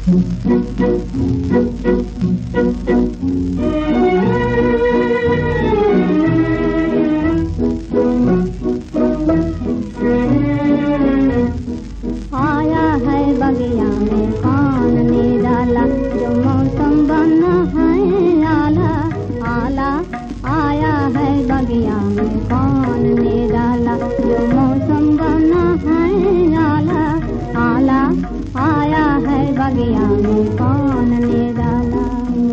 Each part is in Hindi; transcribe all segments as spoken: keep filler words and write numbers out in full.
आया है बगिया में कौन ने डाला, जो मौसम बना है आला आला। आया है बगिया में कौन ने डाला, जो मौसम बना है आला आला। आया है बगिया में कौन ने डाला।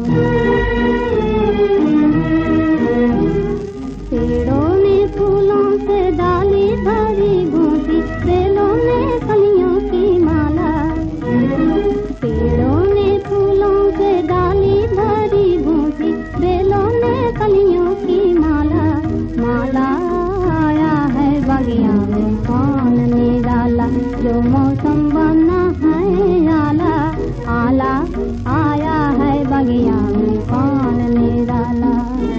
पेड़ों में फूलों से डाली भरी गूंजी, बेलों में कलियों की माला। पेड़ों में फूलों से डाली भरी गूंजी, बेलों में कलियों की माला माला। आया है बगिया में कौन ने डाला, जो मौसम बना है आला आला। आया है बगिया में कौन ने डाला।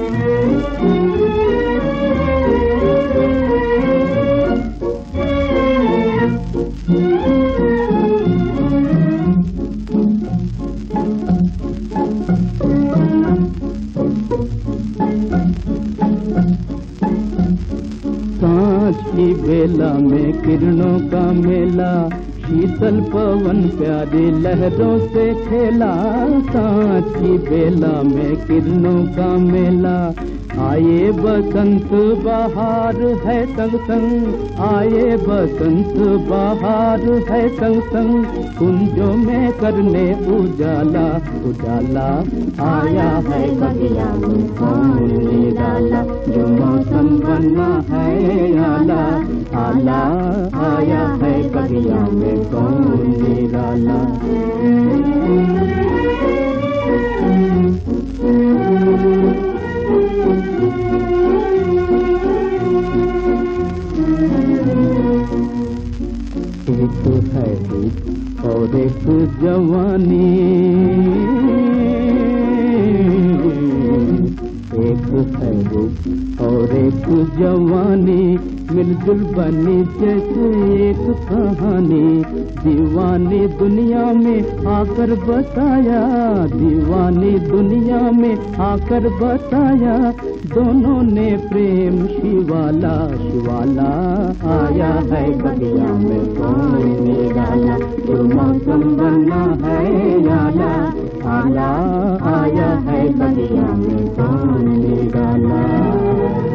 सांझ की बेला में किरणों का मेला, शीतल पवन प्यारी लहरों से खेला। सांझ की बेला में किरणों का मेला, आए बसंत बहार है संग संग। आए बसंत बहार है संग संग, कुंजों में करने उजाला उजाला। आया है बगिया में कौन ने डाला, जो मौसम बना है आला आला। आया है बगिया में कौन ने डाला। एक है रूप और एक जवानी, एक है रूप और एक जवानी, मिलजुल बनी जैसे एक कहानी। दीवानी दुनिया में आकर बताया, दीवानी दुनिया में आकर बताया, दोनों ने प्रेम शिवाला शिवाला। आया है बगिया में कौन ने डाला, जो मौसम बना है आला आला। आया है बगिया में कौन ने डाला।